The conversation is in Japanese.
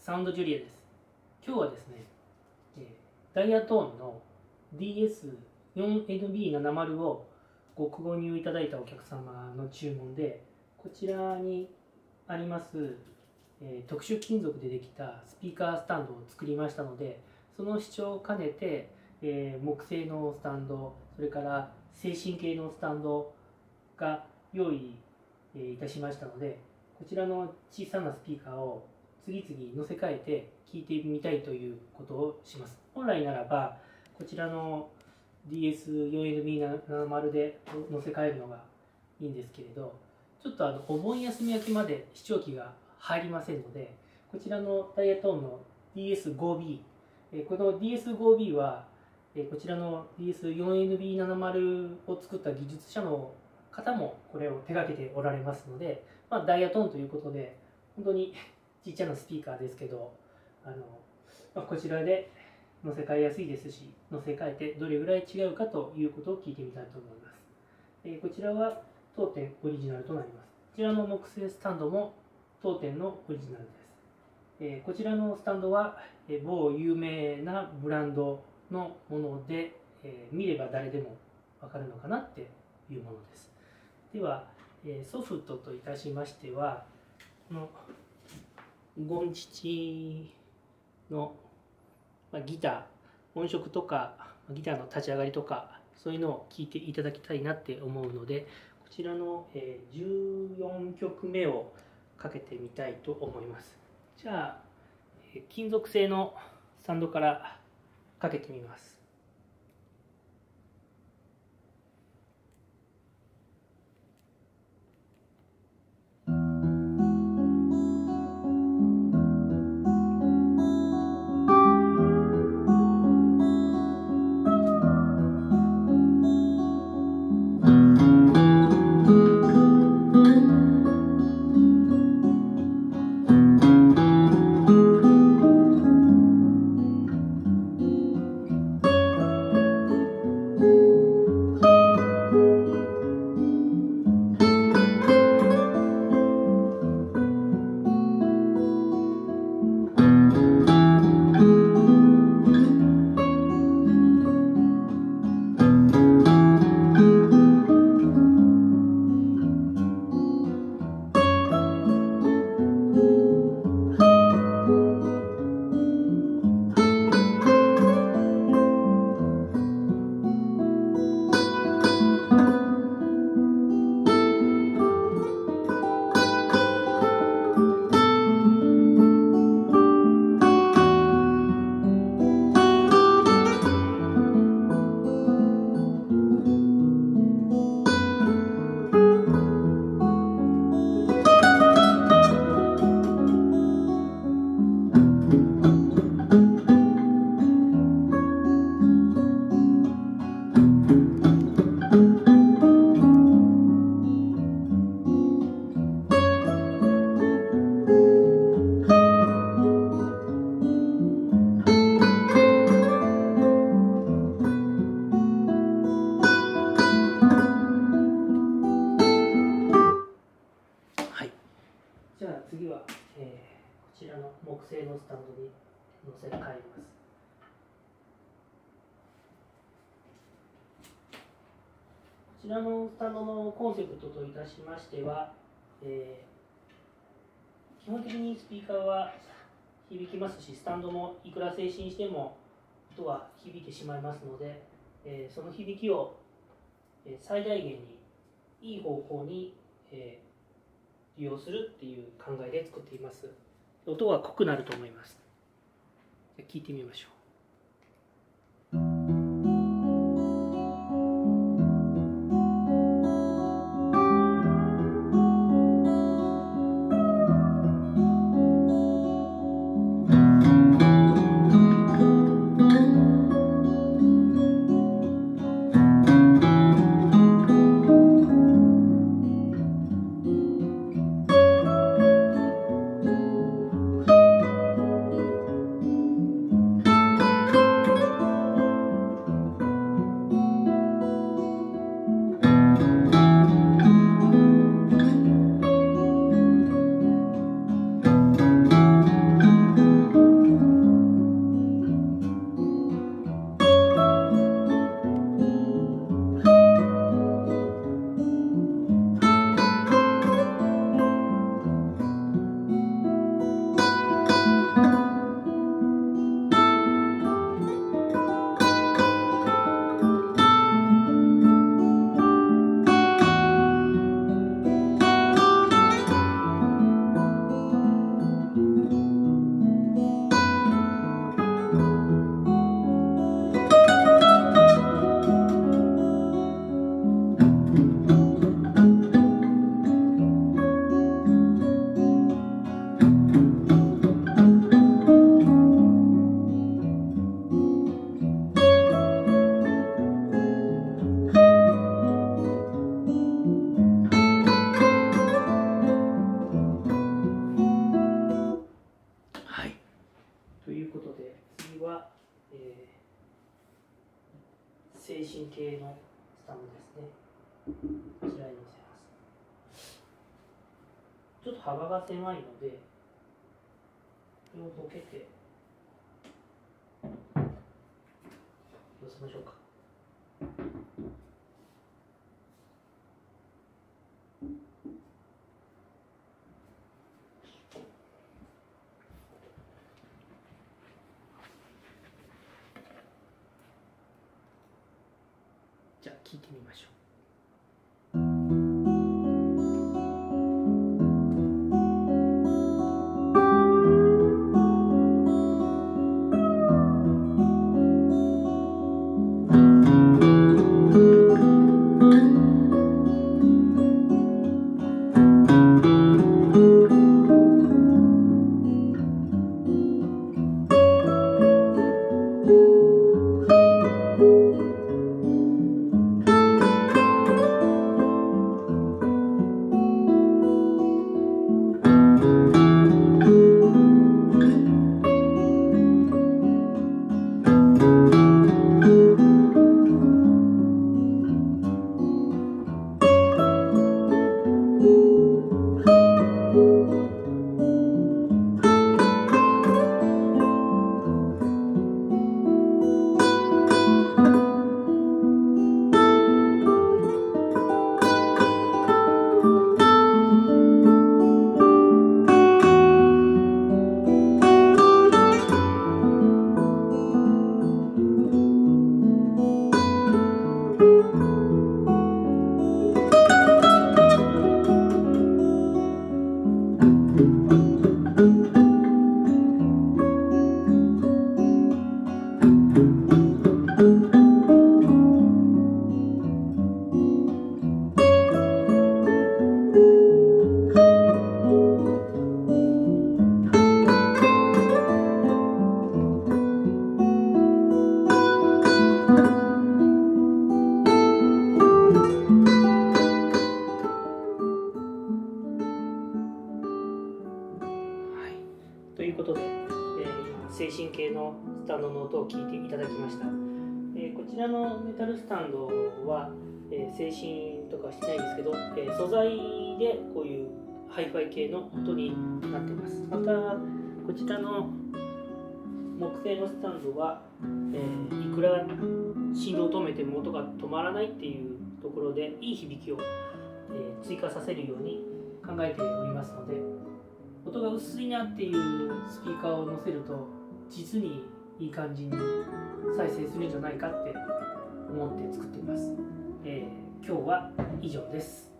サウンドジュリアです。今日はですね、ダイヤトーンの DS4NB70 をご購入いただいたお客様の注文で、こちらにあります、特殊金属でできたスピーカースタンドを作りましたので、その視聴を兼ねて、木製のスタンド、それから精神系のスタンドが用意いたしましたので、こちらの小さなスピーカーを次々乗せ替えて聞いてみたいということをします。本来ならばこちらの DS4NB70 で乗せ替えるのがいいんですけれど、ちょっとお盆休み明けまで視聴器が入りませんので、こちらのダイヤトーンの DS5B、この DS5B はこちらの DS4NB70 を作った技術者の方もこれを手掛けておられますので、ダイヤトーンということで本当にちっちゃなスピーカーですけど、こちらで乗せ替えやすいですし、乗せ替えてどれぐらい違うかということを聞いてみたいと思います。こちらは当店オリジナルとなります。こちらの木製スタンドも当店のオリジナルです。こちらのスタンドは某有名なブランドのもので、見れば誰でもわかるのかなっていうものです。では、ソフトといたしましては、このゴンチチのギター、音色とかギターの立ち上がりとか、そういうのを聴いていただきたいなって思うので、こちらの14曲目をかけてみたいと思います。じゃあ金属製のスタンドからかけてみます。じゃあ次は、こちらの木製のスタンドに乗せ替えます。こちらのスタンドのコンセプトといたしましては、基本的にスピーカーは響きますし、スタンドもいくら静止しても音は響いてしまいますので、その響きを最大限にいい方向に、利用するっていう考えで作っています。音は濃くなると思います。じゃあ聞いてみましょう。 いうことで、次は、精神系のスタンドですね。こちらに載せます。ちょっと幅が狭いので、これをどけて寄せましょうか。じゃあ聞いてみましょう。ということで、精神系のスタンドの音を聞いていただきました。こちらのメタルスタンドは、精神とかしてないんですけど、素材でこういうハイファイ系の音になっています。またこちらの木製のスタンドは、いくら振動を止めても音が止まらないっていうところでいい響きを、追加させるように考えておりますので、音が薄いなっていうスピーカーを載せると実にいい感じに再生するんじゃないかって思って作っています。今日は以上です。